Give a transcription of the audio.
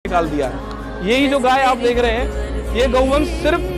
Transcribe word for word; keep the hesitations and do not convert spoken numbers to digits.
निकाल दिया है। यही जो गाय आप देख रहे हैं, ये गौवंश सिर्फ